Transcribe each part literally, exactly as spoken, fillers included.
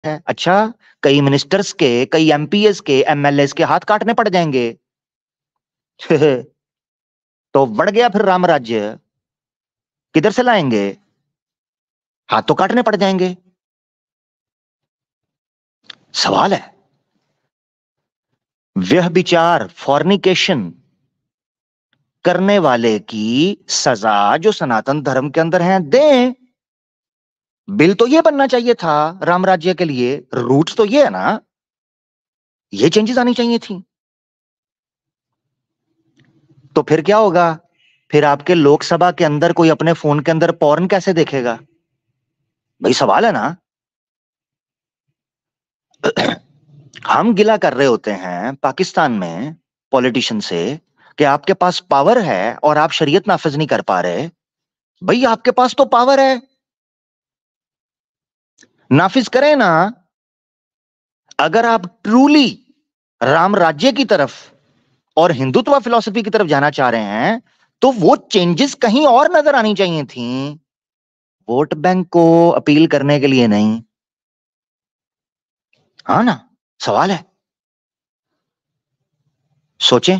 है। अच्छा, कई मिनिस्टर्स के, कई एमपीएस के, एमएलएस के हाथ काटने पड़ जाएंगे। तो बढ़ गया फिर राम राज्य, किधर से लाएंगे? हाथ तो काटने पड़ जाएंगे। सवाल है, व्यभिचार, फॉर्निकेशन करने वाले की सजा जो सनातन धर्म के अंदर है दें। बिल तो ये बनना चाहिए था राम राज्य के लिए, रूट्स तो ये है ना, ये चेंजेस आनी चाहिए थी। तो फिर क्या होगा? फिर आपके लोकसभा के अंदर कोई अपने फोन के अंदर पॉर्न कैसे देखेगा? भाई सवाल है ना। हम गिला कर रहे होते हैं पाकिस्तान में पॉलिटिशियन से कि आपके पास पावर है और आप शरीयत नाफिज नहीं कर पा रहे। भाई आपके पास तो पावर है, नाफिज करें ना। अगर आप ट्रूली राम राज्य की तरफ और हिंदुत्व फिलॉसफी की तरफ जाना चाह रहे हैं तो वो चेंजेस कहीं और नजर आनी चाहिए थी, वोट बैंक को अपील करने के लिए नहीं। हाँ ना, सवाल है, सोचें।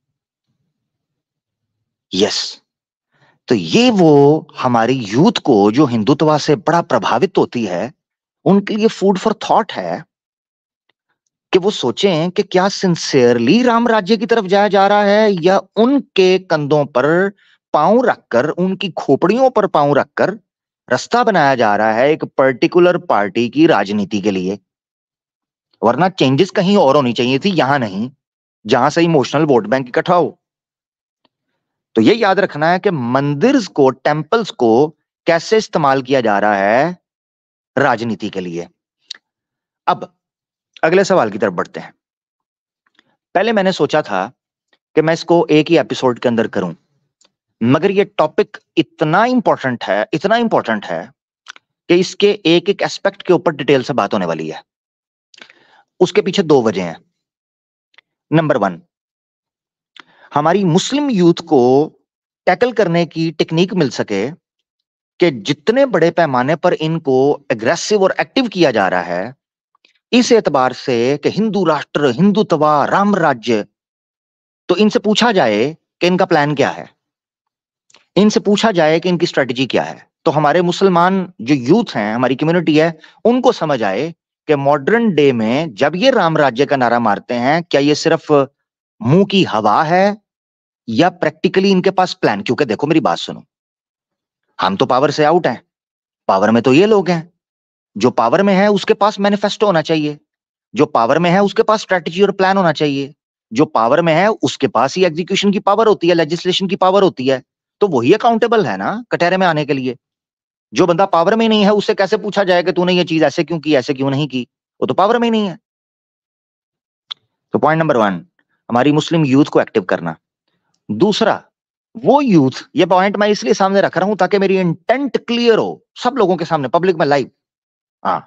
यस, तो ये वो हमारी यूथ को जो हिंदुत्व से बड़ा प्रभावित होती है, उनके लिए फूड फॉर थॉट है कि वो सोचें कि क्या सिंसियरली राम राज्य की तरफ जाया जा रहा है या उनके कंधों पर पांव रखकर, उनकी खोपड़ियों पर पांव रखकर रास्ता बनाया जा रहा है एक पर्टिकुलर पार्टी की राजनीति के लिए। वरना चेंजेस कहीं और होनी चाहिए थी, यहां नहीं, जहां से इमोशनल वोट बैंक इकट्ठा हो। तो ये याद रखना है कि मंदिर को, टेंपल्स को कैसे इस्तेमाल किया जा रहा है राजनीति के लिए। अब अगले सवाल की तरफ बढ़ते हैं। पहले मैंने सोचा था कि मैं इसको एक ही एपिसोड के अंदर करूं, मगर ये टॉपिक इतना इंपॉर्टेंट है, इतना इंपॉर्टेंट है कि इसके एक एक एस्पेक्ट के ऊपर डिटेल से बात होने वाली है। उसके पीछे दो वजह हैं। नंबर वन, हमारी मुस्लिम यूथ को टैकल करने की टेक्निक मिल सके कि जितने बड़े पैमाने पर इनको एग्रेसिव और एक्टिव किया जा रहा है, इस एतबार से कि हिंदू राष्ट्र, हिंदुत्व, राम राज्य, तो इनसे पूछा जाए कि इनका प्लान क्या है, इनसे पूछा जाए कि इनकी स्ट्रेटजी क्या है। तो हमारे मुसलमान जो यूथ हैं, हमारी कम्युनिटी है, उनको समझ आए कि मॉडर्न डे में जब ये राम राज्य का नारा मारते हैं, क्या ये सिर्फ मुंह की हवा है या प्रैक्टिकली इनके पास प्लान। क्योंकि देखो मेरी बात सुनो, हम तो पावर से आउट हैं, पावर में तो ये लोग हैं। जो पावर में है उसके पास मैनिफेस्टो होना चाहिए, जो पावर में है उसके पास स्ट्रेटजी और प्लान होना चाहिए, जो पावर में है उसके पास ही एग्जीक्यूशन की पावर होती है, लेजिस्लेशन की पावर होती है। तो वही अकाउंटेबल है ना कटहरे में आने के लिए। जो बंदा पावर में नहीं है उससे कैसे पूछा जाए कि तूने ये चीज ऐसे क्यों की, ऐसे क्यों नहीं की? वो तो पावर में ही नहीं है। तो पॉइंट नंबर वन, हमारी मुस्लिम यूथ को एक्टिव करना। दूसरा, वो यूथ, ये पॉइंट मैं इसलिए सामने रख रहा हूं ताकि मेरी इंटेंट क्लियर हो सब लोगों के सामने, पब्लिक में, लाइव। हाँ,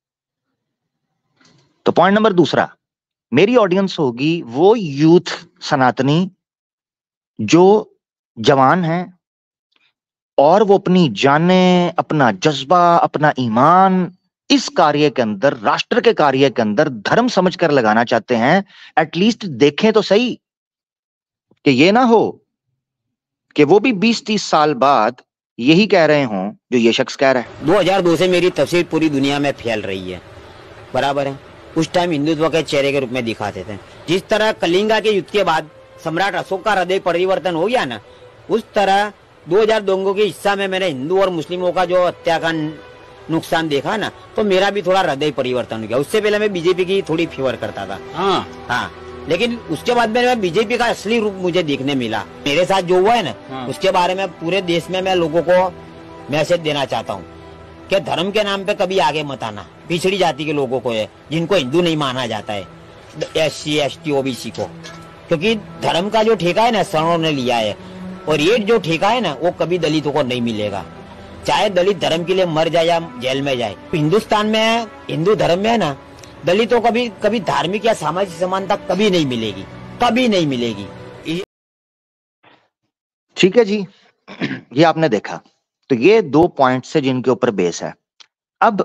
तो पॉइंट नंबर दूसरा, मेरी ऑडियंस होगी वो यूथ सनातनी जो जवान हैं और वो अपनी जाने, अपना जज्बा, अपना ईमान इस कार्य के अंदर, राष्ट्र के कार्य के अंदर धर्म समझकर लगाना चाहते हैं। एटलीस्ट देखें तो सही कि ये ना हो कि वो भी बीस तीस साल बाद यही कह रहे हों जो ये शख्स कह रहा है। दो हज़ार दो से मेरी तफसीर पूरी दुनिया में फैल रही है, बराबर है। उस टाइम हिंदुत्व के चेहरे के रूप में दिखाते थे। जिस तरह कलिंगा के युद्ध के बाद सम्राट अशोक का हृदय परिवर्तन हो गया ना, उस तरह दो हज़ार दंगों के हिस्सा में मैंने हिंदू और मुस्लिमों का जो हत्या का नुकसान देखा ना, तो मेरा भी थोड़ा हृदय परिवर्तन हो गया। उससे पहले मैं बीजेपी की थोड़ी फेवर करता था, हाँ हाँ, लेकिन उसके बाद में बीजेपी का असली रूप मुझे देखने मिला। मेरे साथ जो हुआ है ना, हाँ। उसके बारे में पूरे देश में मैं लोगों को मैसेज देना चाहता हूँ कि धर्म के नाम पे कभी आगे मत आना। पिछड़ी जाति के लोगों को है, जिनको हिंदू नहीं माना जाता है, S C S T OBC को, क्योंकि धर्म का जो ठेका है ना सवर्णों ने लिया है, और ये जो ठेका है ना वो कभी दलितों को नहीं मिलेगा। चाहे दलित धर्म के लिए मर जाए या जेल में जाए। हिंदुस्तान में, हिंदू धर्म में है ना, दलितों को कभी कभी धार्मिक या सामाजिक समानता कभी नहीं मिलेगी, कभी नहीं मिलेगी। ठीक है जी, ये आपने देखा। तो ये दो पॉइंट्स है जिनके ऊपर बेस है। अब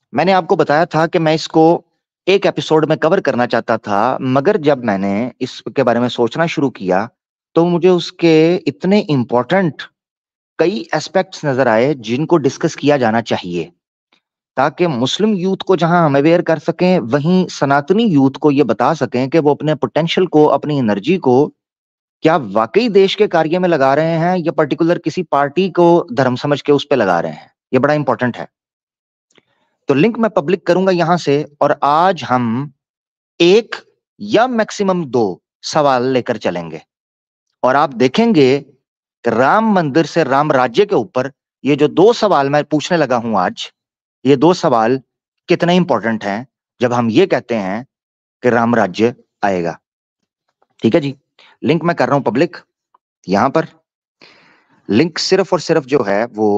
मैंने आपको बताया था कि मैं इसको एक एपिसोड में कवर करना चाहता था, मगर जब मैंने इसके बारे में सोचना शुरू किया तो मुझे उसके इतने इंपॉर्टेंट कई एस्पेक्ट्स नजर आए जिनको डिस्कस किया जाना चाहिए, ताकि मुस्लिम यूथ को जहां हम अवेयर कर सकें, वहीं सनातनी यूथ को ये बता सकें कि वो अपने पोटेंशियल को, अपनी एनर्जी को क्या वाकई देश के कार्य में लगा रहे हैं या पर्टिकुलर किसी पार्टी को धर्म समझ के उस पर लगा रहे हैं। ये बड़ा इंपॉर्टेंट है। तो लिंक मैं पब्लिक करूंगा यहां से, और आज हम एक या मैक्सिमम दो सवाल लेकर चलेंगे और आप देखेंगे कि राम मंदिर से राम राज्य के ऊपर ये जो दो सवाल मैं पूछने लगा हूं आज, ये दो सवाल कितने इंपॉर्टेंट हैं जब हम ये कहते हैं कि राम राज्य आएगा। ठीक है जी, लिंक मैं कर रहा हूं पब्लिक। यहां पर लिंक सिर्फ और सिर्फ जो है वो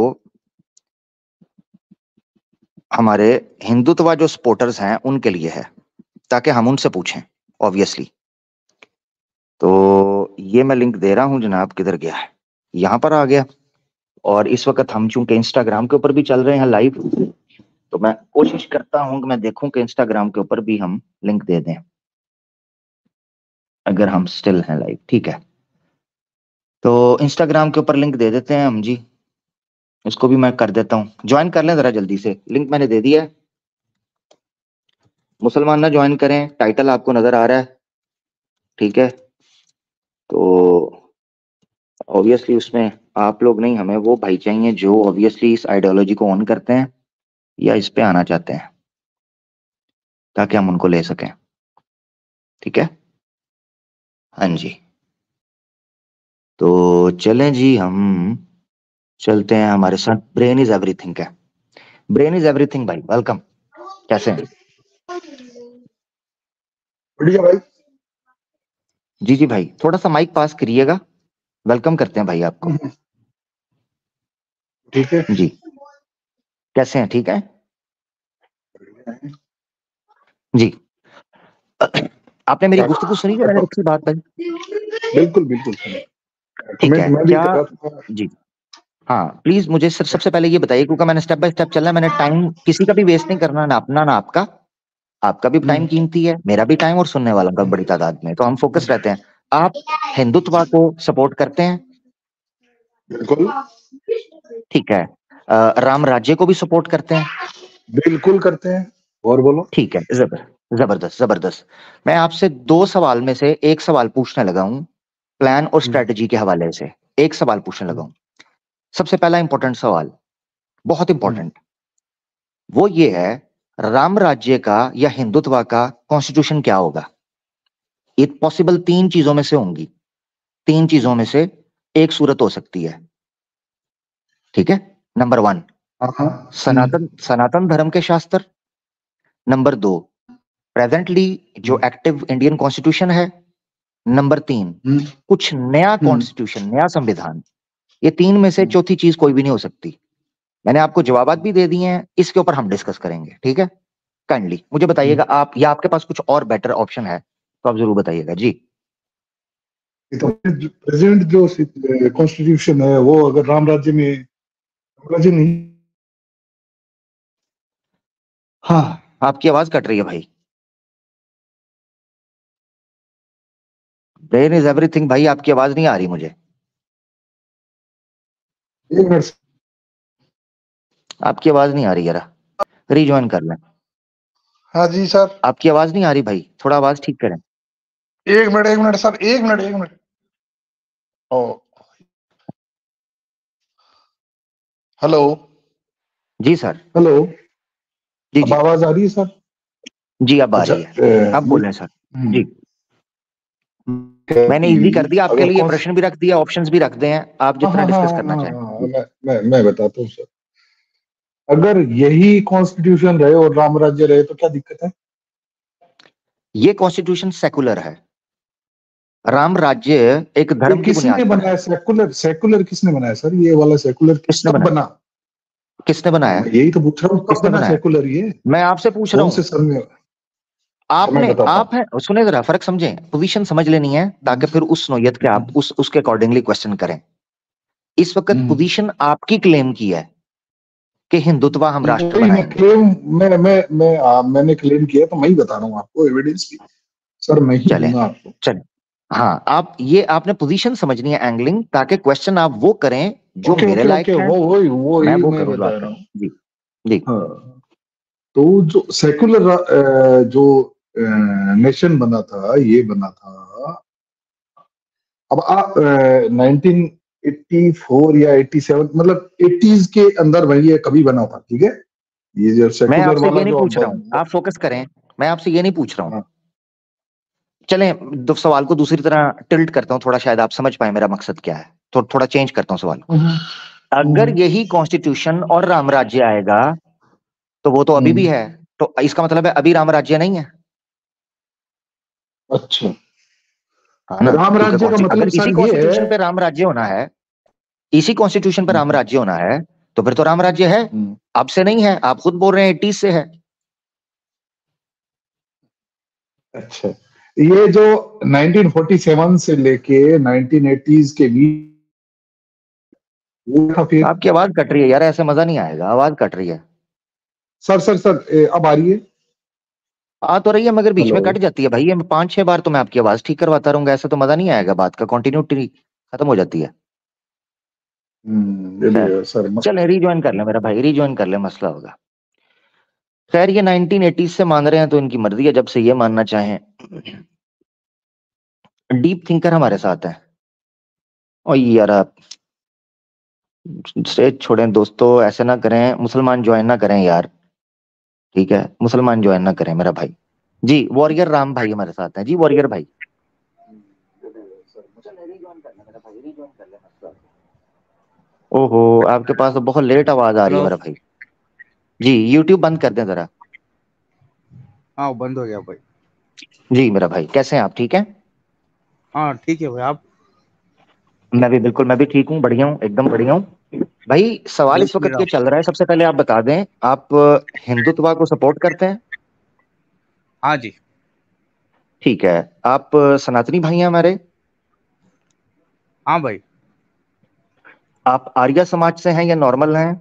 हमारे हिंदुत्व जो सपोर्टर्स हैं उनके लिए है, ताकि हम उनसे पूछें ऑब्वियसली। तो ये मैं लिंक दे रहा हूं जनाब, किधर गया है, यहां पर आ गया। और इस वक्त हम चूंकि इंस्टाग्राम के ऊपर भी चल रहे हैं लाइव, तो मैं कोशिश करता हूं कि मैं देखूं कि इंस्टाग्राम के ऊपर भी हम लिंक दे दें, अगर हम स्टिल हैं लाइव। ठीक है, तो इंस्टाग्राम के ऊपर लिंक दे देते हैं हम जी। इसको भी मैं कर देता हूं, ज्वाइन कर लें जरा जल्दी से। लिंक मैंने दे दिया है, मुसलमान ना ज्वाइन करें, टाइटल आपको नजर आ रहा है। ठीक है, तो ऑब्वियसली उसमें आप लोग नहीं, हमें वो भाई चाहिए जो ऑब्वियसली इस आइडियोलॉजी को ऑन करते हैं या इस पे आना चाहते हैं, ताकि हम उनको ले सकें। ठीक है, हाँ जी, तो चलें जी, हम चलते हैं। हमारे साथ ब्रेन इज एवरीथिंग है। ब्रेन इज एवरीथिंग भाई, वेलकम, कैसे हैं? बढ़िया भाई। जी जी भाई, थोड़ा सा माइक पास करिएगा। वेलकम करते हैं भाई आपको। ठीक है जी, कैसे हैं? ठीक है जी। आपने मेरी गुफ्तगू सुनी जो मैंने रखी बात भाई? बिल्कुल बिल्कुल ठीक है, मैं भी क्या? कर रहा था। जी हाँ, प्लीज मुझे सिर्फ सबसे पहले ये बताइए, क्योंकि मैंने स्टेप बाय स्टेप चलना है, मैंने टाइम किसी का भी वेस्ट नहीं करना, ना अपना ना आपका। आपका भी टाइम कीमती है, मेरा भी टाइम, और सुनने वालों का बड़ी तादाद में, तो हम फोकस रहते हैं। आप हिंदुत्व को सपोर्ट करते हैं? बिल्कुल ठीक है। अ, राम राज्य को भी सपोर्ट करते हैं? बिल्कुल करते हैं। और बोलो। ठीक है, जबर जबरदस्त जबरदस्त। मैं आपसे दो सवाल में से एक सवाल पूछने लगा हूं, प्लान और स्ट्रेटजी के हवाले से एक सवाल पूछने लगा हूं। सबसे पहला इंपॉर्टेंट सवाल, बहुत इंपॉर्टेंट, वो ये है, राम राज्य का या हिंदुत्व का कॉन्स्टिट्यूशन क्या होगा? ये पॉसिबल तीन चीजों में से होंगी, तीन चीजों में से एक सूरत हो सकती है। ठीक है, नंबर वन, सनातन सनातन धर्म के शास्त्र। नंबर दो, प्रेजेंटली जो एक्टिव इंडियन कॉन्स्टिट्यूशन है। नंबर तीन, कुछ नया कॉन्स्टिट्यूशन, नया संविधान। ये तीन में से चौथी चीज कोई भी नहीं हो सकती। मैंने आपको जवाब भी दे दिए हैं, इसके ऊपर हम डिस्कस करेंगे। ठीक है, काइंडली मुझे बताइएगा आप, या आपके पास कुछ और बेटर ऑप्शन है तो आप जरूर बताइएगा जी। तो प्रेजेंट जो कॉन्स्टिट्यूशन है वो अगर राम राज्य में, राम राज्य नहीं। हाँ, आपकी आवाज कट रही है भाई। ब्रेन इज एवरीथिंग भाई, आपकी आवाज नहीं आ रही मुझे। एक मिनट, आपकी आवाज नहीं आ रही, जरा रीज्वाइन कर लें। हाँ जी सर। आपकी आवाज नहीं आ रही भाई, थोड़ा आवाज ठीक करें। एक मिनट एक मिनट सर, एक मिनट एक मिनट। ओ हेलो। जी सर। हेलो, जी अब जी आवाज आ रही है सर? जी, अब आ अच्छा, रही है, अब बोलें सर जी। मैंने इजी कर दिया आपके लिए, प्रश्न भी रख दिया, ऑप्शंस भी रख दिए हैं, आप जितना डिस्कस करना चाहें। मैं मैं मैं बताता हूँ सर। अगर यही कॉन्स्टिट्यूशन रहे और राम राज्य रहे तो क्या दिक्कत है? ये कॉन्स्टिट्यूशन सेकुलर है, राम राज्य एक धर्म की बुनियाद किसने पर बनाया है। सेकुलर? सेकुलर किसने बनाया सर? ये वाला सेकुलर किसने कब बनाया? बना? किसने बनाया? मैं यही तो पूछ रहा हूँ, कब किसने बना बनाया? सेकुलर? ये मैं आपसे पूछ रहा कौन से हूँ। सन में? आपने, मैं बताता आप है, सुने जरा, फर्क समझें, पोजीशन समझ लेनी है, ताकि फिर उस नोयत के आप उस उसके अकॉर्डिंगली क्वेश्चन करें। इस वक्त पोजीशन आपकी क्लेम की है, कि हिंदुत्व हम राष्ट्र मैं बनाएंगे। क्लेम मैं मैं मैं आ, मैंने क्लेम किया तो मैं ही बता रहा हूँ आपको, एविडेंस भी सर मैं ही चले दूंगा आपको। चल हाँ, आप ये आपने पोजीशन समझनी है एंगलिंग, ताकि क्वेश्चन आप वो करें जो ओके मेरे ओके ओके, लायक है, वो वही वो मैं ही वो मैं करूं जो बता आप रहा करें। हूँ। जी जी। हाँ, तो जो सेक्युलर जो नेशन बना था, ये बना था अब आप नाइनटीन एटी फोर या एटी सेवन, मतलब एटीज के अंदर वही है, कभी बना था, ठीक है। ये जो मैं सेक्युलर आपसे वाला ये नहीं जो पूछ रहा हूँ, अब, आप फोकस करें, मैं आपसे ये नहीं पूछ रहा हूँ। हाँ, चलें, दो सवाल को दूसरी तरह टिल्ट करता हूँ, थोड़ा शायद आप समझ पाए मेरा मकसद क्या है, तो थोड़ा चेंज करता हूँ सवाल को। हम्म, अगर हम्म, यही कॉन्स्टिट्यूशन और राम राज्य आएगा तो वो तो अभी भी हम्म, है, तो इसका मतलब है अभी राम राज्य नहीं है। अच्छा, हाँ ना, राम क्योंकि राज्य का कॉन्स्टि- अगर मतलब इसी सर ये कॉन्स्टिट्यूशन है। पे राम राज्य होना है, इसी कॉन्स्टिट्यूशन पे राम हम्म, राज्य होना है, तो फिर तो राम राज्य है। हम्म, अब से नहीं है, आप खुद बोल रहे हैं एटीज से है। अच्छा, ये जो नाइनटीन फोर्टी सेवन से लेके नाइनटीन एटीज के बीच वो था फिर। आपकी आवाज कट रही है यार, ऐसे मजा नहीं आएगा, आवाज कट रही है। सर सर सर ए, अब आ रही है। आ तो रही है मगर बीच हेलो। में कट जाती है भाई, ये पांच छह बार तो मैं आपकी आवाज ठीक करवाता रहूंगा, ऐसे तो मजा नहीं आएगा, बात का कंटिन्यूटी खत्म हो जाती है। हम्म, ये भी खैर, है सर, मस्त। चले रीज्वाइन कर ले मेरा भाई, रीज्वाइन कर ले, मसला होगा। खैर, ये नाइनटीन एटीज से मान रहे हैं तो इनकी मर्जी है, जब से ये मानना चाहें। डीप थिंकर हमारे साथ है। और यार आप स्टेज छोड़ें दोस्तों, ऐसे ना करें, मुसलमान ज्वाइन ना करें यार, ठीक है, मुसलमान ज्वाइन ना करें मेरा भाई। जी, वॉरियर राम भाई हमारे साथ हैं। जी वॉरियर भाई, ओहो, आपके पास तो बहुत लेट आवाज आ रही है हेलो। मेरा भाई। जी, यूट्यूब बंद कर दें जरा। हाँ वो बंद हो गया भाई। जी मेरा भाई, कैसे हैं आप, ठीक हैं? हाँ ठीक है भाई, आप? मैं भी बिल्कुल, मैं भी ठीक हूँ, बढ़िया हूँ, एकदम बढ़िया हूँ। भाई सवाल जय इस श्री वक्त राम। ये चल रहा है, सबसे पहले आप बता दें, आप अ, हिंदुत्व को सपोर्ट करते हैं? हाँ जी। ठीक है। आप अ, सनातनी भाई हैं हमारे? हाँ भाई। आप आर्य समाज से हैं या नॉर्मल हैं?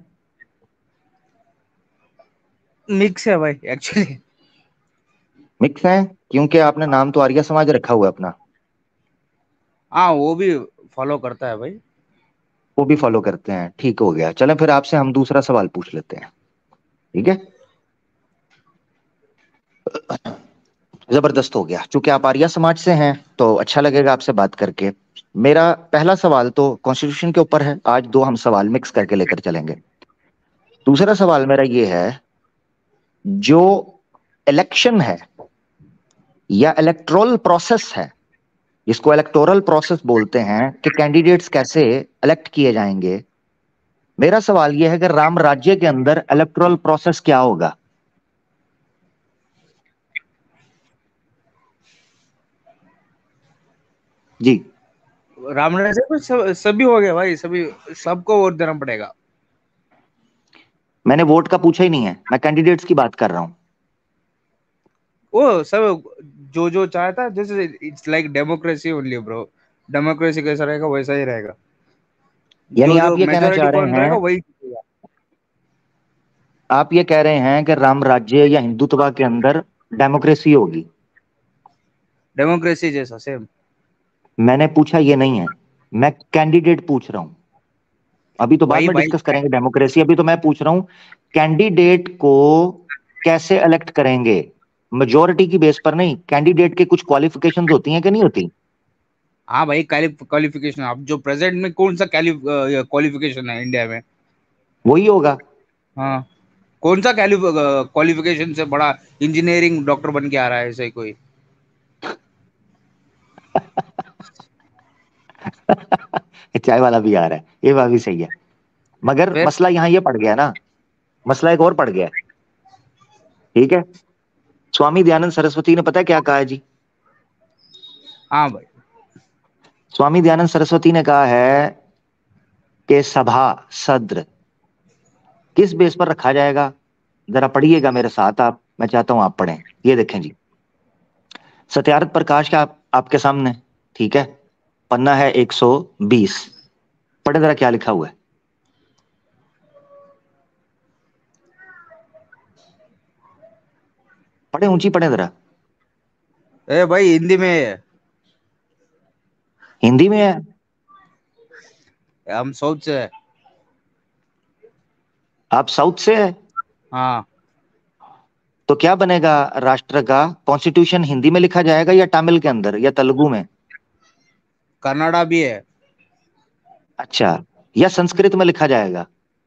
मिक्स है भाई एक्चुअली। मिक्स हैं, क्योंकि आपने नाम तो आर्य समाज रखा हुआ है अपना। हाँ वो भी फॉलो करता है भाई। वो भी फॉलो करते हैं, ठीक हो गया। चलें फिर आपसे हम दूसरा सवाल पूछ लेते हैं, ठीक है। जबरदस्त हो गया, चूंकि आप आर्य समाज से हैं तो अच्छा लगेगा आपसे बात करके। मेरा पहला सवाल तो कॉन्स्टिट्यूशन के ऊपर है, आज दो हम सवाल मिक्स करके लेकर चलेंगे। दूसरा सवाल मेरा ये है, जो इलेक्शन है या इलेक्टोरल प्रोसेस है, जिसको इलेक्टोरल प्रोसेस बोलते हैं, कि कैंडिडेट्स कैसे इलेक्ट किए जाएंगे, मेरा सवाल यह है कि राम राज्य के अंदर इलेक्टोरल प्रोसेस क्या होगा? जी। रामराज में सब सभी हो गया भाई, सभी सबको वोट देना पड़ेगा। मैंने वोट का पूछा ही नहीं है, मैं कैंडिडेट्स की बात कर रहा हूं। वो सब जो जो चाहता है, जैसे it's like democracy only bro. Democracy कैसा रहेगा वैसा ही रहेगा। यानी जो आप जो ये कहना मेजोरिटी चाह रहे कौन रहेगा हैं, वही जीतेगा। आप ये कह रहे हैं कि राम राज्य या हिंदुत्व के अंदर डेमोक्रेसी होगी? डेमोक्रेसी जैसा सेम। मैंने पूछा ये नहीं है, मैं कैंडिडेट पूछ रहा हूं। अभी तो बाद वही में भाई। डिस्कस करेंगे डेमोक्रेसी, अभी तो मैं पूछ रहा हूं कैंडिडेट को कैसे इलेक्ट करेंगे, मेजोरिटी की बेस पर नहीं, कैंडिडेट के कुछ क्वालिफिकेशंस होती हैं कि नहीं होती? हाँ भाई, क्वालिफिकेशन आप जो प्रेजेंट में कौन सा क्वालिफिकेशन है इंडिया में? वही होगा। हाँ, कौन सा क्वालिफिकेशन से बड़ा इंजीनियरिंग डॉक्टर बन के आ रहा है ऐसे कोई? चाय वाला भी आ रहा है, ये बात भी सही है, मगर फिर मसला यहाँ ये पड़ गया ना, मसला एक और पड़ गया, ठीक है। स्वामी दयानंद सरस्वती ने पता है क्या कहा है जी? हाँ भाई। स्वामी दयानंद सरस्वती ने कहा है कि सभा सद्र किस बेस पर रखा जाएगा? जरा पढ़िएगा मेरे साथ आप, मैं चाहता हूं आप पढ़ें। ये देखें जी, सत्यार्थ प्रकाश का आप, आपके सामने, ठीक है, पन्ना है एक सौ बीस, पढ़े जरा क्या लिखा हुआ है। पढ़े, ऊंची पढ़े जरा। ए भाई हिंदी में है। हिंदी में है? हम साउथ से है। आप साउथ से है? हाँ। तो क्या बनेगा राष्ट्र का? कॉन्स्टिट्यूशन हिंदी में लिखा जाएगा या तमिल के अंदर या तेलुगु में? कन्नड़ा भी है। अच्छा, या संस्कृत में लिखा जाएगा?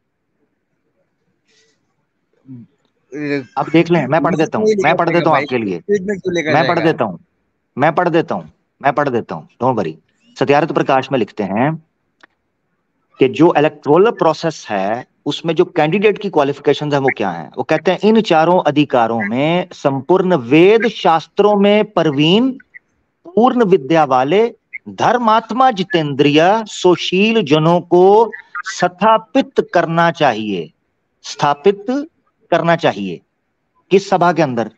आप देख लें, मैं पढ़ देता हूँ, मैं पढ़ देता हूँ आपके लिए, मैं पढ़ देता हूँ, मैं पढ़ देता हूँ, मैं पढ़ देता हूँ, डोंट वरी। सत्यार्थ प्रकाश में लिखते हैं कि जो इलेक्टोरल प्रोसेस है उसमें जो कैंडिडेट की क्वालिफिकेशन है वो क्या है। वो कहते हैं इन चारों अधिकारों में संपूर्ण वेद शास्त्रों में प्रवीण, पूर्ण विद्या वाले, धर्मात्मा, जितेंद्रिय, सुशील जनों को स्थापित करना चाहिए। स्थापित करना चाहिए किस सभा के अंदर?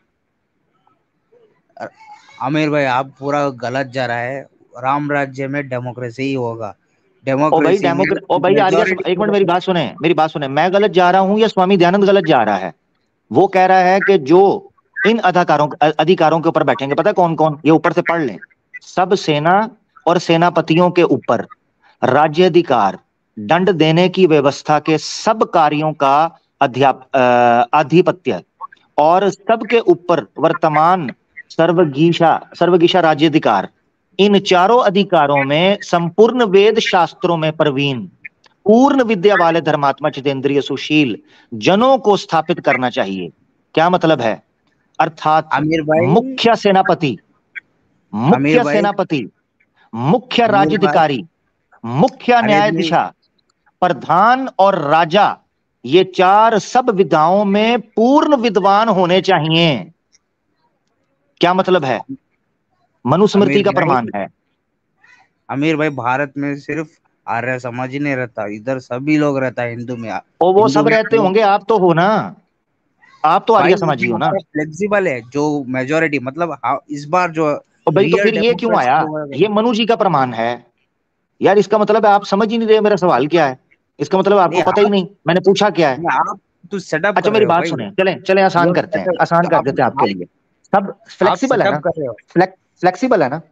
आमिर भाई आप पूरा गलत जा रहा है। राम राज्य में डेमोक्रेसी ही होगा। ओ भाई डेमोक्रे ओ भाई आर्य, एक मिनट मेरी बात सुने, मेरी बात सुने। मैं गलत जा रहा हूं या स्वामी दयानंद गलत जा रहा है? वो कह रहा है कि जो इन अधिकारों अधिकारों के ऊपर बैठेंगे, पता है कौन कौन? ये ऊपर से पढ़ लें। सब सेना और सेनापतियों के ऊपर राज्याधिकार, दंड देने की व्यवस्था के सब कार्यों का अध्याप आधिपत्य और सबके ऊपर वर्तमान सर्वगीषा सर्वगीषा राज्याधिकार। इन चारों अधिकारों में संपूर्ण वेद शास्त्रों में प्रवीण, पूर्ण विद्या वाले, धर्मात्मा, चितेंद्रिय, सुशील जनों को स्थापित करना चाहिए। क्या मतलब है? अर्थात आमिर भाई, मुख्य सेनापति, मुख्य सेनापति, मुख्य राज्याधिकारी, मुख्य न्यायाधीश, प्रधान और राजा, ये चार सब विधाओं में पूर्ण विद्वान होने चाहिए। क्या मतलब है? मनुस्मृति का प्रमाण है। अमीर भाई भारत में सिर्फ आर्य समाज ही नहीं रहता, इधर सभी लोग रहता है हिंदू में। और वो सब रहते होंगे, आप तो हो ना, आप तो आर्य समाजी हो ना। फ्लेक्सिबल है जो मेजोरिटी, मतलब इस बार जो भाई तो फिर ये क्यों आया? ये मनु जी का प्रमाण है यार। इसका मतलब है आप समझ ही नहीं रहे मेरा सवाल क्या है। इसका मतलब आपको पता ही नहीं मैंने पूछा क्या है। आप तो सेटअप अच्छा मेरी बात सुने, चलें चलें आसान करते हैं, आसान कर देते हैं आपके लिए। सब फ्लेक्सिबल है ना? फ्लेक्सिबल है ना?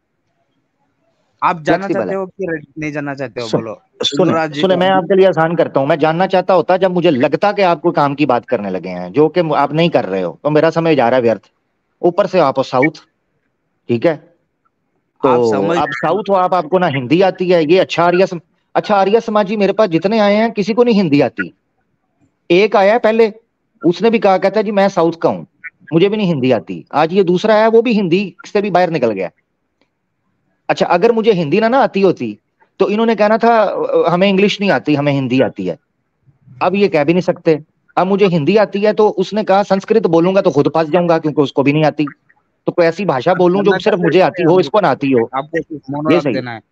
आप जानना चाहते हो कि नहीं जानना चाहते हो? बोलो। सुने सुने मैं आपके लिए आसान करता हूं। मैं जानना चाहता होता जब मुझे लगता कि आपको काम की बात करने लगे हैं, जो कि आप नहीं कर रहे हो, तो मेरा समय जा रहा है व्यर्थ। ऊपर से आप हो साउथ, ठीक है? तो आप, आप साउथ हो, आप आपको ना हिंदी आती है। ये अच्छा आर्य सम... अच्छा आर्य समाजी मेरे पास जितने आए हैं किसी को नहीं हिंदी आती। एक आया है पहले, उसने भी कहा, कहता है जी मैं साउथ का हूं, मुझे भी नहीं हिंदी आती। आज ये दूसरा है, वो भी हिंदी से भी बाहर निकल गया। अच्छा अगर मुझे हिंदी ना ना आती होती तो इन्होंने कहना था हमें इंग्लिश नहीं आती, हमें हिंदी आती है। अब ये कह भी नहीं सकते। अब मुझे हिंदी आती है तो उसने कहा संस्कृत बोलूंगा तो खुद फंस जाऊंगा क्योंकि उसको भी नहीं आती। तो कोई ऐसी भाषा बोलूं जो सिर्फ मुझे आती हो, इसको ना आती हो। आपको ये सही है।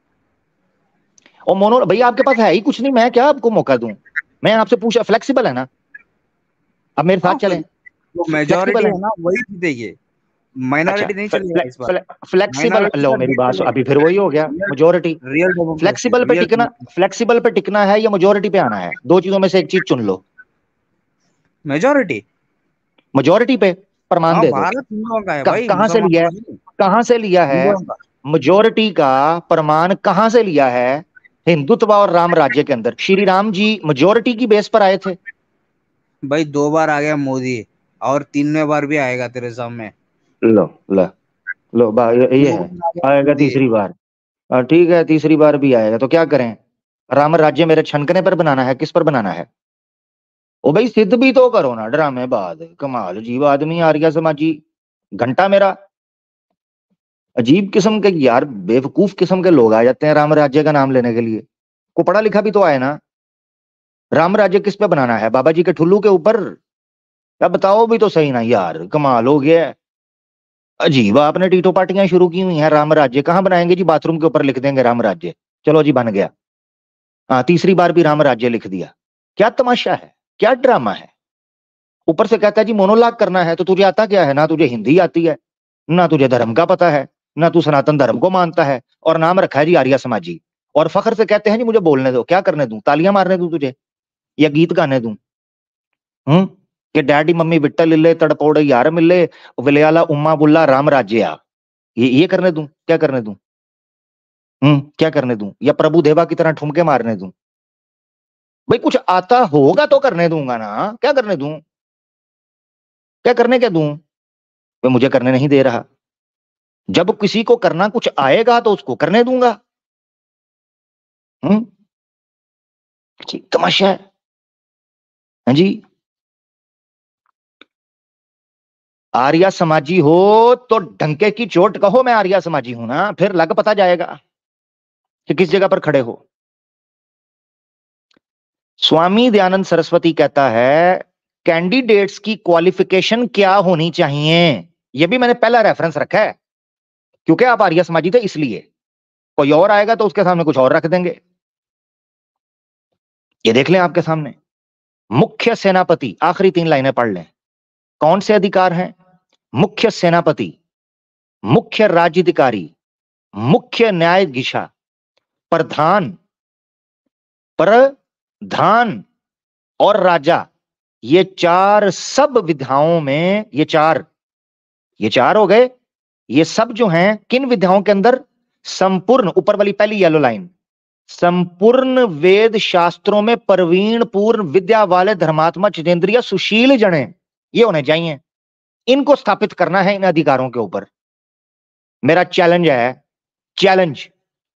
और मोनो भैया आपके पास है ही कुछ नहीं, मैं क्या आपको मौका दूं? मैं आपसे पूछा, फ्लेक्सिबल है ना? अब मेरे साथ चलें। तो मेजॉरिटी है ना, वही जीतेगी, माइनॉरिटी नहीं चलेगा इस बार। फ्लेक्सिबल लो मेरी बात, अभी फिर वही हो गया मेजॉरिटी। फ्लेक्सिबल पे टिकना, फ्लेक्सिबल पे टिकना है या मेजॉरिटी पे आना है? दो चीजों में से एक चीज चुन लो। मेजॉरिटी, मेजॉरिटी पे प्रमाण दे दो। कहां से लिया है? कहां से लिया है मेजॉरिटी का प्रमाण? कहां से लिया है? हिंदुत्व और राम राज्य के अंदर श्री राम जी मेजॉरिटी की बेस पर आए थे। भाई दो बार आ गया मोदी और तीनवें बार भी आएगा तेरे सामने। लो लो लो ये है, आएगा तीसरी बार। ठीक है तीसरी बार भी आएगा तो क्या करें? राम राज्य मेरे छनकने पर बनाना है? किस पर बनाना है? ओ भाई सिद्ध भी तो करो ना, ड्रामे बाद। कमाल जीव आदमी आर्य समाजी। घंटा मेरा अजीब किस्म के यार, बेवकूफ किस्म के लोग आ जाते हैं राम राज्य का नाम लेने के लिए। को पढ़ा लिखा भी तो आए ना। राम राज्य किस पे बनाना है? बाबा जी के ठुल्लू के ऊपर? क्या बताओ भी तो सही ना यार, कमाल हो गया। अजीब आपने टीटो पार्टियां शुरू की हुई हैं। राम राज्य कहां बनाएंगे जी? बाथरूम के ऊपर लिख देंगे राम राज्य, चलो जी बन गया। हाँ तीसरी बार भी राम राज्य लिख दिया। क्या तमाशा है, क्या ड्रामा है? ऊपर से कहता है जी मोनोलॉग करना है। तो तुझे आता क्या है? ना तुझे हिंदी आती है, ना तुझे धर्म का पता है, ना तू सनातन धर्म को मानता है, और नाम रखा है जी आर्य समाजी। और फखर से कहते हैं जी मुझे बोलने दो। क्या करने दूं? तालियां मारने दूं तुझे या गीत गाने दूं? हम्म कि डैडी मम्मी विट्टल इल्ले तड़पोड़े यार मिले विलयाला उम्मा बुल्ला राम राज्य, ये ये करने दूं? क्या करने दूं? हम्म क्या करने दूं? या प्रभु देवा की तरह ठुमके मारने दूं? भाई कुछ आता होगा तो करने दूंगा ना, क्या करने दूं? क्या करने क्या दूं? वे मुझे करने नहीं दे रहा। जब किसी को करना कुछ आएगा तो उसको करने दूंगा। हम्म तमाशा है। हाँ जी, आर्या समाजी हो तो डंके की चोट कहो मैं आर्या समाजी हूं ना, फिर लग पता जाएगा कि किस जगह पर खड़े हो। स्वामी दयानंद सरस्वती कहता है कैंडिडेट्स की क्वालिफिकेशन क्या होनी चाहिए। यह भी मैंने पहला रेफरेंस रखा है, क्योंकि आप आर्या समाजी थे इसलिए। कोई और आएगा तो उसके सामने कुछ और रख देंगे। ये देख लें आपके सामने, मुख्य सेनापति, आखिरी तीन लाइनें पढ़ लें। कौन से अधिकार हैं? मुख्य सेनापति, मुख्य राज्याधिकारी, मुख्य न्यायाधीश, प्रधान, प्रधान और राजा। ये चार सब विधाओं में, ये चार ये चार हो गए। ये सब जो हैं किन विधाओं के अंदर? संपूर्ण, ऊपर वाली पहली येलो लाइन, संपूर्ण वेद शास्त्रों में प्रवीण पूर्ण विद्या वाले धर्मात्मा चितेंद्रिय सुशील जने, ये होने चाहिए। इनको स्थापित करना है इन अधिकारों के ऊपर। मेरा चैलेंज है, चैलेंज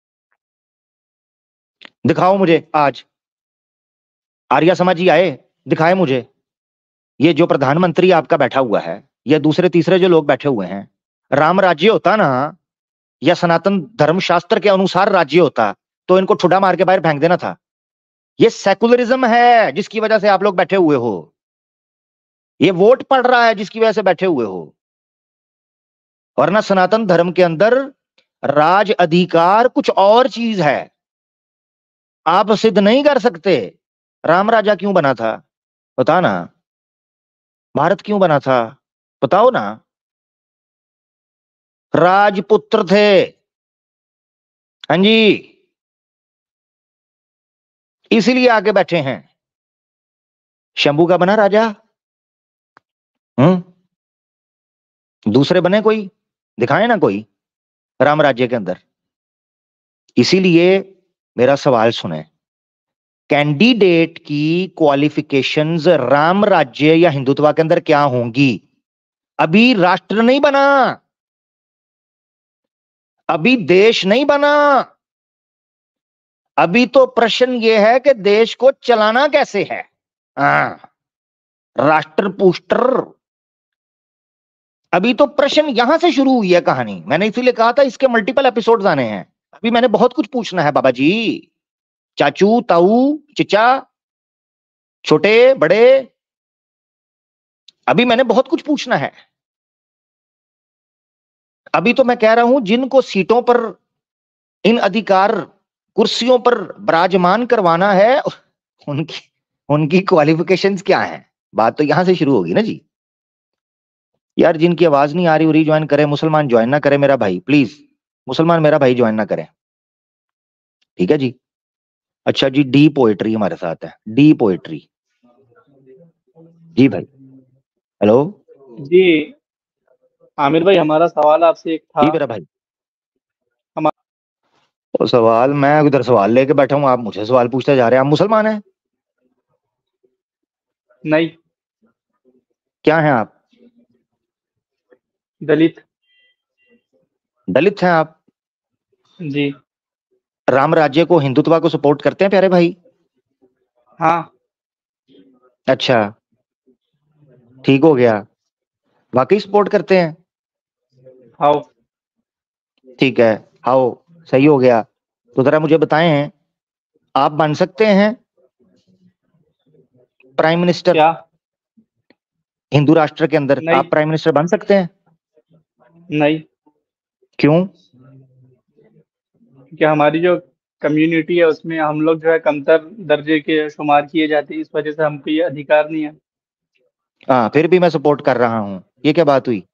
दिखाओ मुझे आज। आर्या समाजी आए, दिखाए मुझे। ये जो प्रधानमंत्री आपका बैठा हुआ है, ये दूसरे तीसरे जो लोग बैठे हुए हैं, राम राज्य होता ना, या सनातन धर्मशास्त्र के अनुसार राज्य होता, तो इनको ठुड्डा मार के बाहर फेंक देना था। ये सेकुलरिज्म है जिसकी वजह से आप लोग बैठे हुए हो। ये वोट पड़ रहा है जिसकी वजह से बैठे हुए हो। वरना सनातन धर्म के अंदर राज अधिकार कुछ और चीज है, आप सिद्ध नहीं कर सकते। राम राजा क्यों बना था बता ना, भारत क्यों बना था बताओ ना। राजपुत्र थे, हाँ जी, इसीलिए आगे बैठे हैं। शंभू का बना राजा? हम्म दूसरे बने कोई? दिखाए ना कोई राम राज्य के अंदर। इसीलिए मेरा सवाल सुने, कैंडिडेट की क्वालिफिकेशंस राम राज्य या हिंदुत्व के अंदर क्या होंगी? अभी राष्ट्र नहीं बना, अभी देश नहीं बना, अभी तो प्रश्न यह है कि देश को चलाना कैसे है। हाँ, राष्ट्र पुष्टर। अभी तो प्रश्न यहां से शुरू हुई है कहानी। मैंने इसीलिए कहा था इसके मल्टीपल एपिसोड्स आने हैं। अभी मैंने बहुत कुछ पूछना है बाबा जी, चाचू, ताऊ, चिचा, छोटे बड़े, अभी मैंने बहुत कुछ पूछना है। अभी तो मैं कह रहा हूं जिनको सीटों पर, इन अधिकार कुर्सियों पर विराजमान करवाना है, उनकी उनकी क्वालिफिकेशंस क्या हैं। बात तो यहां से शुरू होगी ना जी। यार जिनकी आवाज नहीं आ रही वो रीज्वाइन करे, मुसलमान ज्वाइन ना करे मेरा भाई, प्लीज मुसलमान मेरा भाई ज्वाइन ना करे, ठीक है जी। अच्छा जी, डी पोएट्री हमारे साथ है, डी पोएट्री जी भाई। हेलो जी आमिर भाई, हमारा सवाल आपसे एक था। जी मेरा भाई। हमारा वो सवाल, मैं उधर सवाल लेके बैठा हूँ, आप मुझे सवाल पूछते जा रहे हैं। आप मुसलमान हैं? नहीं। क्या हैं आप? दलित। दलित हैं आप? जी। राम राज्य को, हिंदुत्व को सपोर्ट करते हैं प्यारे भाई? हाँ। अच्छा, ठीक हो गया, वाकई सपोर्ट करते हैं? हाउ? ठीक है, हाउ सही हो गया। तो जरा मुझे बताएं, आप बन सकते हैं प्राइम मिनिस्टर? क्या? हिंदू राष्ट्र के अंदर नहीं। आप प्राइम मिनिस्टर बन सकते हैं? नहीं। क्यों? क्योंकि हमारी जो कम्युनिटी है उसमें हम लोग जो है कमतर दर्जे के शुमार किए जाते हैं, इस वजह से हमको ये अधिकार नहीं है। हाँ, फिर भी मैं सपोर्ट कर रहा हूं, ये क्या बात हुई?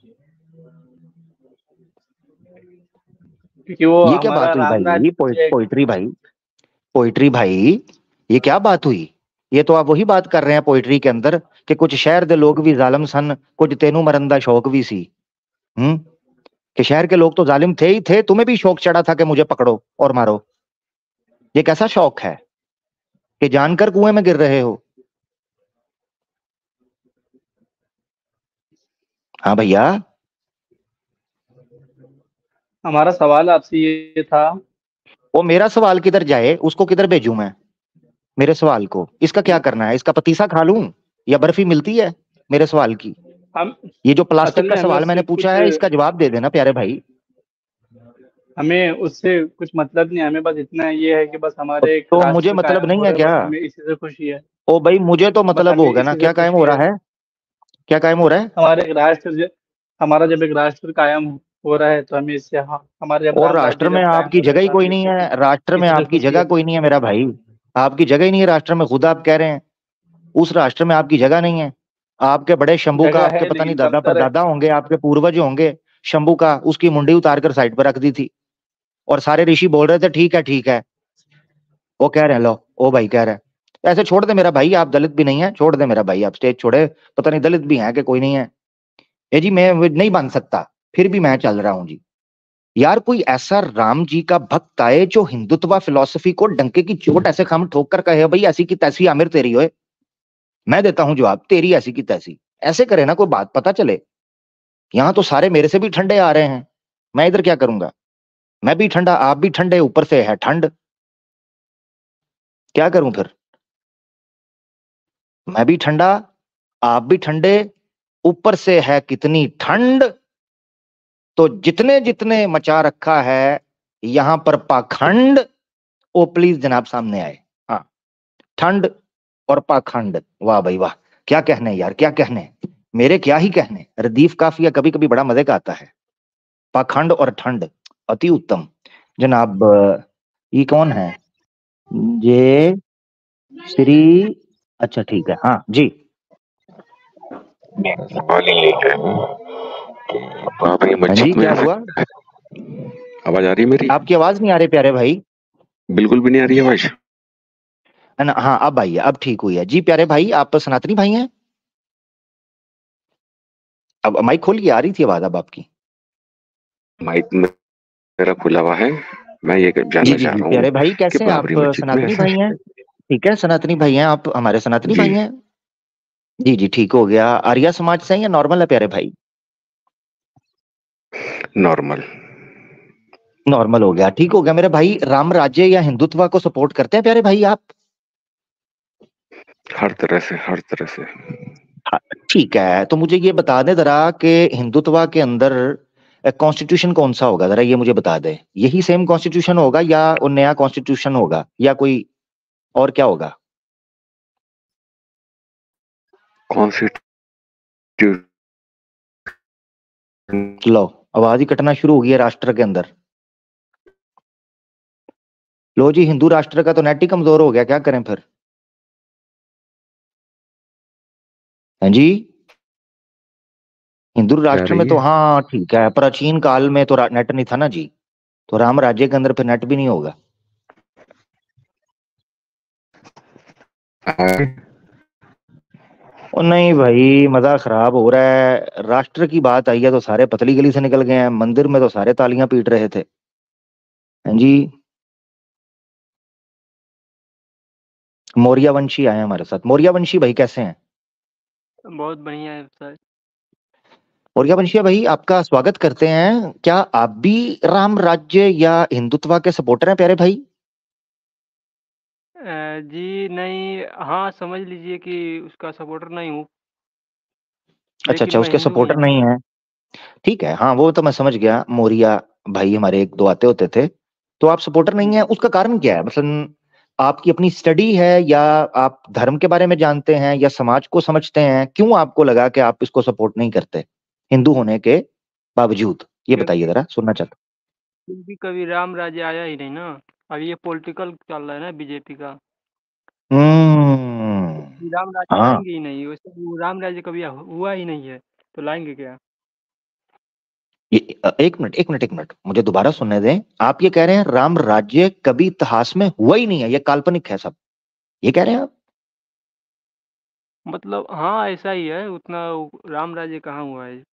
क्योंकि वो ये क्या बात हुई भाई? ये पोइट्री भाई, पोइट्री भाई, ये क्या बात हुई? ये तो आप वही बात कर रहे हैं पोइट्री के अंदर कि कुछ शहर दे लोग भी जालिम सन, कुछ तेनू मरन दा शौक भी सी। हम्म कि शहर के लोग तो जालिम थे ही थे, तुम्हें भी शौक चढ़ा था कि मुझे पकड़ो और मारो। ये कैसा शौक है कि जानकर कुएं में गिर रहे हो? हाँ भैया, हमारा सवाल आपसे ये था। वो मेरा सवाल किधर जाए, उसको किधर भेजूं मैं? मेरे सवाल को इसका क्या करना है? इसका पतीसा खा लूं या बर्फी मिलती है मेरे सवाल की? हम ये जो प्लास्टिक असल का में हमें सवाल मैंने उससे पूछा कुछ है, इसका जवाब दे देना प्यारे भाई। हमें उससे कुछ मतलब नहीं, हमें बस इतना ये है कि बस हमारे एक तो मुझे राष्ट्र मतलब कायम नहीं हो है रहा है, क्या? बस हमें इसी से खुशी है। ओ भाई, मुझे तो बस मतलब हमें होगा ना। इसी से क्या कायम खुशी हो है। रहा है? क्या कायम हो रहा है? हमारे एक राष्ट्र ज- हमारा जब एक राष्ट्र कायम हो रहा है तो हमें इससे, हाँ, हमारे जब और राम राज्य राष्ट्र में जब कायम आपकी हो रहा है जगह ही तो कोई हमें नहीं इससे खुश, है। राष्ट्र में इसी से आपकी खुशी जगह है। कोई नहीं है मेरा भाई। आपकी जगह ही नहीं है राष्ट्र में, खुद आप कह रहे हैं। उस राष्ट्र में आपकी जगह नहीं है। आपके बड़े शंभू का, जगह आपके है पता नहीं लेकिन दादा कमतर है। परदादा होंगे, आपके पूर्वज होंगे, शंभू का उसकी मुंडी उतार कर साइड पर रख दी थी। और सारे ऋषि बोल रहे थे ठीक है ठीक है। वो कह रहे हैं, लो ओ भाई कह रहे हैं ऐसे छोड़ दे मेरा भाई, आप दलित भी नहीं है, छोड़ दे मेरा भाई, आप स्टेज छोड़े। पता नहीं दलित भी हैं कि कोई नहीं है। ये जी मैं नहीं बन सकता, फिर भी मैं चल रहा हूं जी। यार कोई ऐसा राम जी का भक्त आए जो हिंदुत्व फिलॉसफी को डंके की चोट ऐसे खम ठोक कर कहे, भाई ऐसी की तैसी आमिर तेरी होए। मैं देता हूं जवाब, तेरी ऐसी की तैसी। ऐसे करे ना, कोई बात पता चले। यहां तो सारे मेरे से भी ठंडे आ रहे हैं, मैं इधर क्या करूंगा? मैं भी ठंडा, आप भी ठंडे, ऊपर से है ठंड। क्या करूं फिर? मैं भी ठंडा, आप भी ठंडे, ऊपर से है कितनी ठंड। तो जितने जितने मचा रखा है यहां पर पाखंड, ओ प्लीज जनाब सामने आए। हाँ, ठंड और पाखंड, वाह भाई वाह। क्या कहने यार, क्या कहने, मेरे क्या ही कहने। रदीफ काफिया कभी कभी बड़ा मजे का आता है। पाखंड और ठंड, अति उत्तम जनाब। अ, ये कौन है? ये श्री, अच्छा ठीक है, हाँ जी। मेरा सवाल ये है कि बाबरी हाँ जी, मस्जिद में क्या हुआ? आवाज आ रही है मेरी? आपकी आवाज नहीं आ रही प्यारे भाई। बिल्कुल भी नहीं आ रही है आवाज। है ना? हाँ अब आई है, अब ठीक हुई है जी। प्यारे भाई, आप सनातनी भाई हैं? अब माइक खोलिए, आ रही थी आवाज अब आपकी। माइक मेरा खुला हुआ है। मैं ये जी जानना जी चाह जी रहा हूँ प्यारे भाई, कि कैसे हैं आप? बाबरी मस्जिद में सनातनी ऐसा भाई हैं? ठीक है, सनातनी भाई हैं आप, हमारे सनातनी जी भाई हैं। जी जी ठीक हो गया। आर्या समाज से हैं या नॉर्मल है प्यारे भाई? नॉर्मल। नॉर्मल हो गया, ठीक हो गया मेरे भाई। राम राज्य या हिंदुत्व को सपोर्ट करते हैं प्यारे भाई आप? हर तरह से, हर तरह से। हाँ, ठीक है। तो मुझे ये बता दें जरा कि हिंदुत्व के अंदर कॉन्स्टिट्यूशन कौन सा होगा, जरा ये मुझे बता दे। यही सेम कॉन्स्टिट्यूशन होगा या वो नया कॉन्स्टिट्यूशन होगा या कोई और क्या होगा? कॉन्स्टिट्यूशन। लो, आवाज ही कटना शुरू हो गई है राष्ट्र के अंदर। लो जी, हिंदू राष्ट्र का तो नेट ही कमजोर हो गया, क्या करें फिर? हाँ जी, हिंदू जा राष्ट्र में रही तो है। हाँ ठीक है, प्राचीन काल में तो नेट नहीं था ना जी। तो राम राज्य के अंदर फिर नेट भी नहीं होगा। आगे। और नहीं भाई, मजा खराब हो रहा है। राष्ट्र की बात आई है तो सारे पतली गली से निकल गए हैं, मंदिर में तो सारे तालियां पीट रहे थे। हाँ जी, मौर्य वंशी आए हैं हमारे साथ। मौर्य वंशी भाई कैसे हैं? बहुत बढ़िया है सर। मौर्य वंशी भाई, आपका स्वागत करते हैं। क्या आप भी राम राज्य या हिंदुत्व के सपोर्टर हैं प्यारे भाई? अ, जी नहीं, हाँ समझ लीजिए कि उसका सपोर्टर नहीं हूँ, अच्छा लेकिन अच्छा, मैं उसके हिंदू ही सपोर्टर हूँ। नहीं है। ठीक है, हाँ वो तो मैं समझ गया। मौर्य भाई हमारे एक दो आते होते थे। तो आप सपोर्टर नहीं है, जी। उसका कारण क्या है? मतलब आपकी अपनी स्टडी है या आप धर्म के बारे में जानते हैं या समाज को समझते हैं? क्यों आपको लगा कि आप इसको सपोर्ट नहीं करते हिंदू होने के बावजूद? ये बताइए क्योंकि जरा, सुनना चाहता क्योंकि कभी राम राज्य आया ही नहीं ना। अब ये पॉलिटिकल चल रहा है ना बीजेपी का। हूँ। हम्म, श्री राम राज्य हाँ। लाएंगे ही नहीं, वैसे वो राम राज्य कभी हुआ ही नहीं है, तो लाएंगे क्या? ये अ, एक मिनट एक मिनट एक मिनट, मुझे दोबारा सुनने दें। आप ये कह रहे हैं राम राज्य कभी इतिहास में हुआ ही नहीं है, ये काल्पनिक है सब, ये कह रहे हैं आप? मतलब हाँ, ऐसा ही है, उतना राम राज्य कहाँ हुआ है।